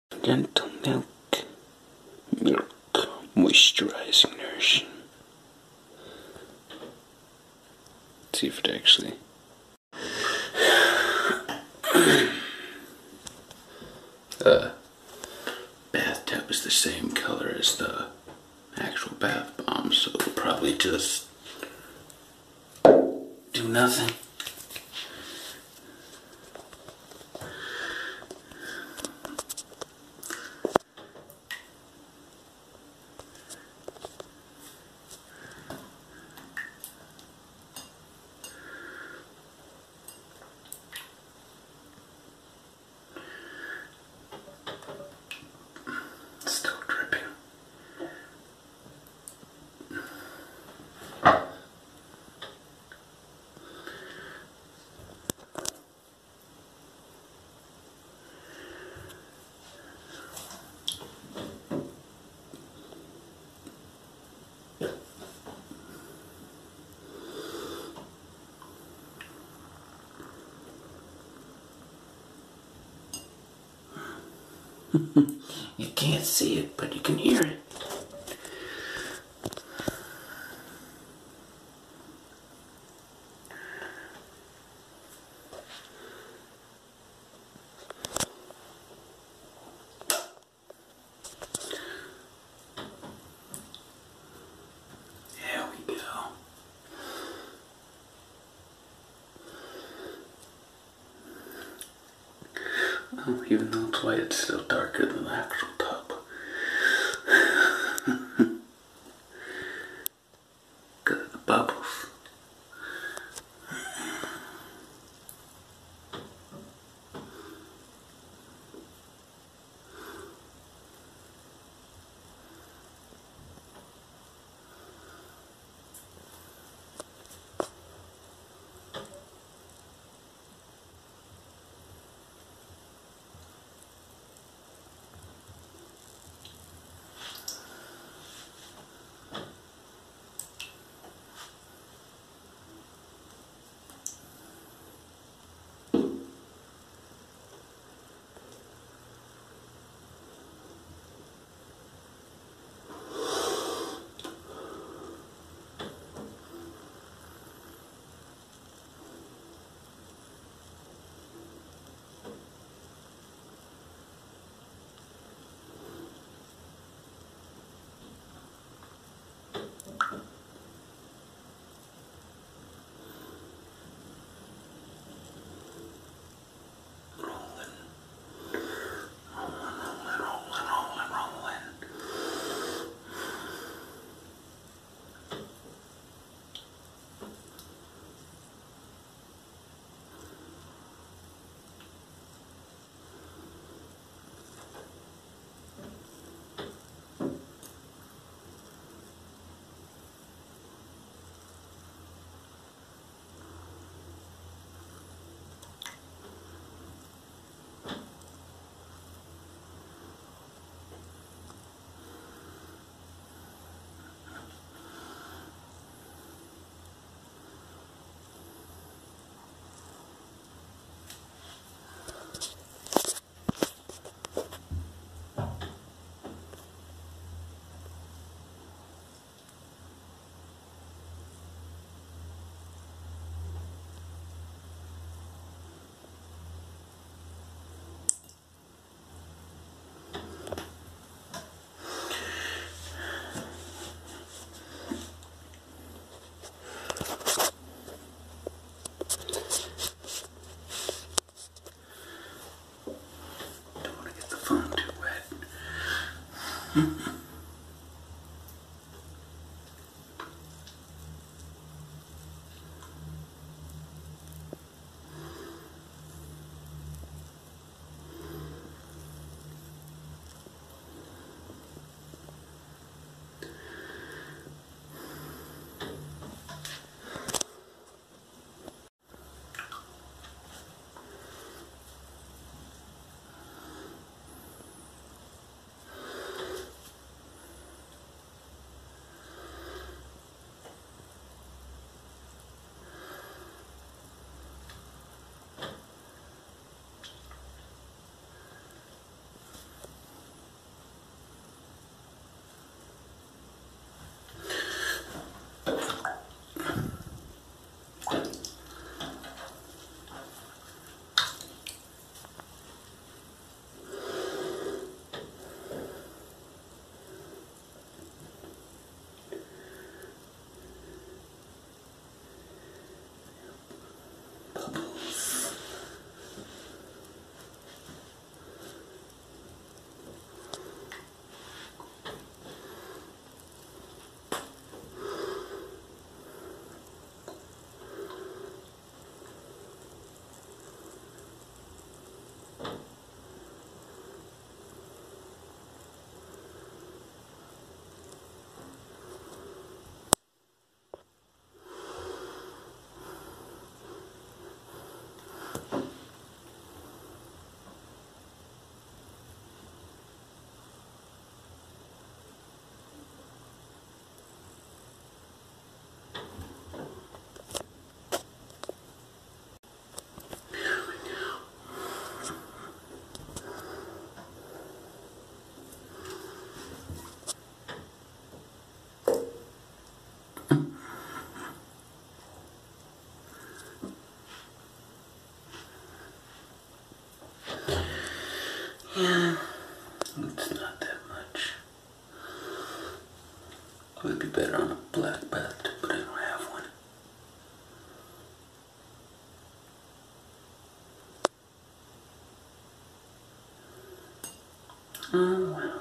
Gentle milk. Milk. Moisturizing, nourishing. Let's see if it actually... bathtub is the same color as the actual bath bomb, so it'll probably just do nothing. Still dripping. You can't see it, but you can hear it. There we go. Oh, even though it's white, it's still darker than the actual tub. Because of the bubbles. Yeah, it's not that much. Would be better on a black bathtub, but I don't have one. Oh well.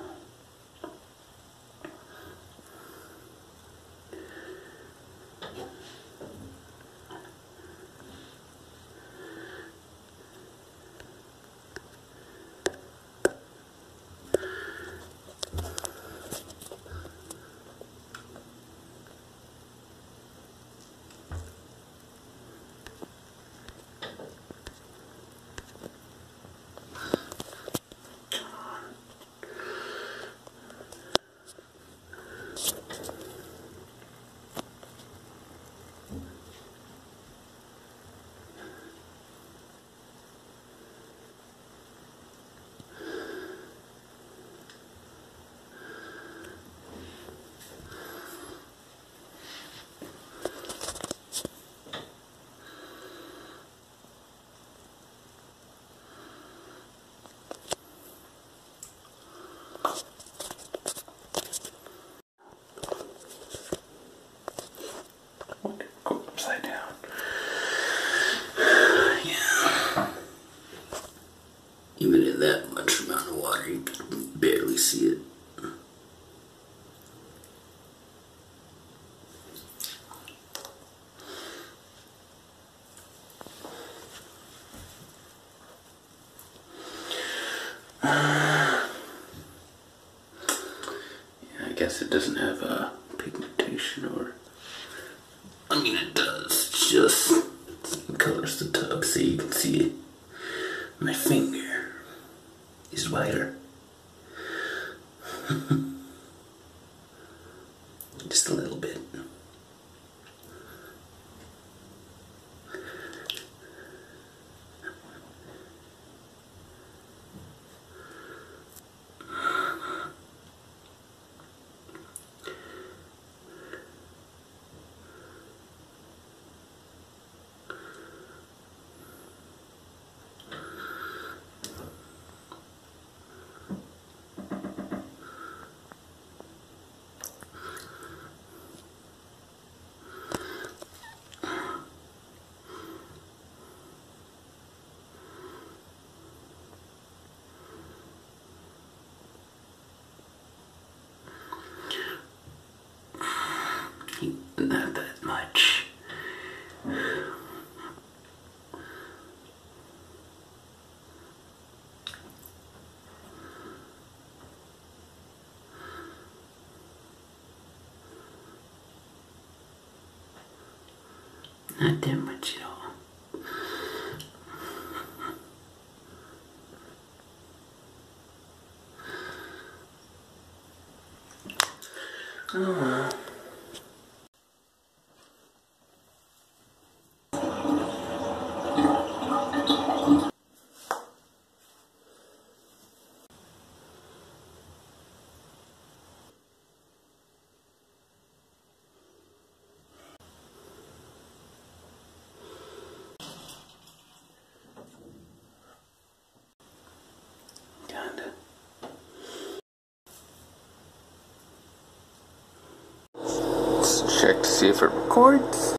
Go upside down. Yeah. Even in that much amount of water, you can barely see it. I guess it doesn't have a pigmentation, or I mean it does, it's just it colors the tub so you can see it. My finger is whiter. Just a little bit. Not that much. Not that much at all. Oh well. Kinda. Let's check to see if it records.